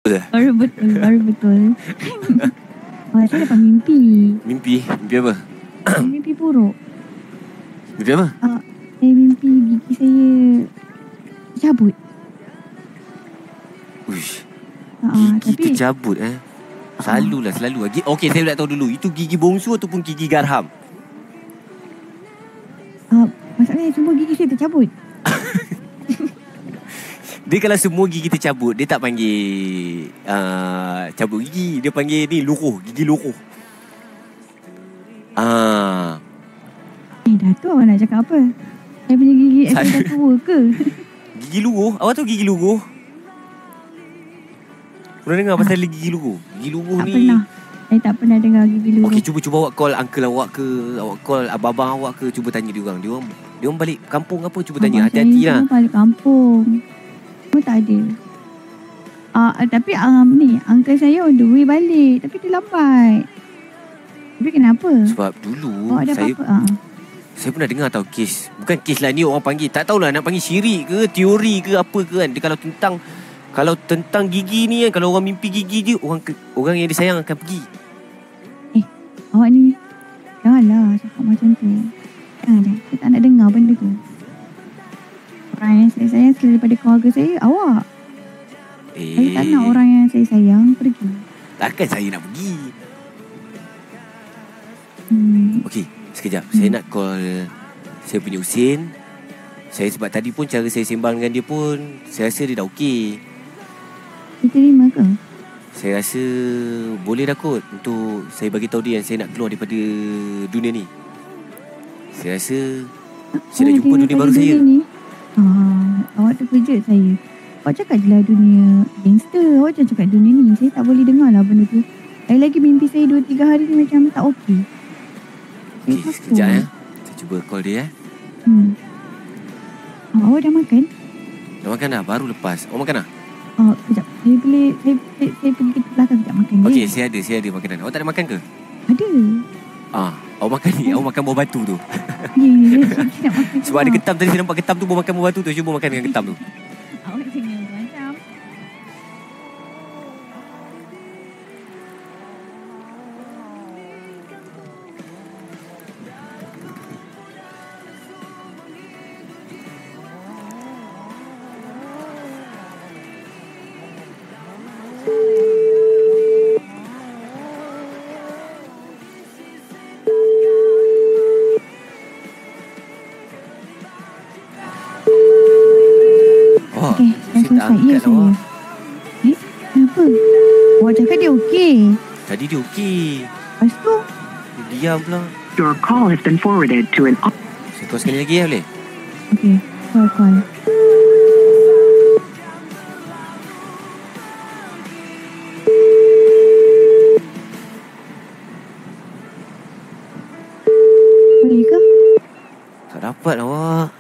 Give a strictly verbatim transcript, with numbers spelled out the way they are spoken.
Baru betul, baru betul. Oh, saya dapat mimpi. Mimpi? Mimpi apa? Mimpi buruk. Mimpi apa? Uh, saya mimpi gigi saya tercabut. Uish. Uh, Gigi tapi, tercabut eh. Selalulah, selalu. Okey, saya nak tahu dulu. Itu gigi bongsu ataupun gigi garham? Uh, masalahnya semua gigi saya tercabut. Dia kalau semua gigi tercabut, dia tak panggil uh, cabut gigi. Dia panggil ni luruh, gigi luruh. Ah. Eh, Datuk awak nak cakap apa? Saya punya gigi saya dah tua ke? Gigi luruh? Awak tahu gigi luruh? Pernah dengar pasal ah. gigi luruh? Gigi luruh tak ni... Tak pernah. Saya tak pernah dengar gigi luruh. Okey, cuba-cuba awak call uncle awak ke, awak call abang-abang awak ke, cuba tanya dia orang. Dia orang, dia orang balik kampung apa, cuba tanya. Hati-hati lah. Abang balik kampung. Semua tak ada. Uh, tapi um, ni, uncle saya on the way balik. Tapi dia lambat. Tapi kenapa? Sebab dulu oh, saya apa-apa? Uh. saya pernah dengar tau kes. Bukan kes lah, ni orang panggil. Tak tahulah nak panggil syirik ke, teori ke apa ke kan. Dia kalau tentang kalau tentang gigi ni kan, kalau orang mimpi gigi dia, orang orang yang disayang akan pergi. Eh, awak ni janganlah cakap macam tu. Jangan, saya tak nak dengar benda tu. Orang yang saya sayang selain daripada keluarga saya, awak. Eh. Saya tak nak orang yang saya sayang pergi. Takkan saya nak pergi. Hmm. Okey, sekejap. Hmm. Saya nak call saya punya Husin. Saya sebab tadi pun cara saya sembang dengan dia pun, saya rasa dia dah okey. Dia terima ke? Saya rasa boleh dah kot untuk saya bagi tahu dia yang saya nak keluar daripada dunia ni. Saya rasa saya dah jumpa dunia baru saya. Ni? Ah, awak terkejut saya. Awak cakap je lah dunia gangster. Awak jangan cakap dunia ni. Saya tak boleh dengar lah benda tu. Lagi-lagi mimpi saya dua tiga hari ni macam tak okey. Okey, sekejap ya. Saya cuba call dia eh. Hmm. Oh, awak dah makan? Dah makan dah, baru lepas. Awak makan dah? Oh, sekejap. Saya boleh, saya, saya, saya pergi ke belakang sekejap makan dia. Okey, saya ada, saya ada makanan. Awak tak ada makan ke? Ada. Ah, awak makan ni, awak makan buah batu tu. Ya, ya, saya nak makan. Sebab ada ketam tadi, saya nampak ketam tu, buah makan buah batu tu. Cuba makan dengan ketam tu. Awak jangan macam. Okey, dah selesai. Ya, saya. Eh, kenapa? Awak cakap dia okey. Tadi dia okey. Lepas tu? Dia diam pula. Your call has been forwarded to an... Saya call sekali lagi ya, boleh? Okey, call, call. Boleh ke? Tak dapat awak.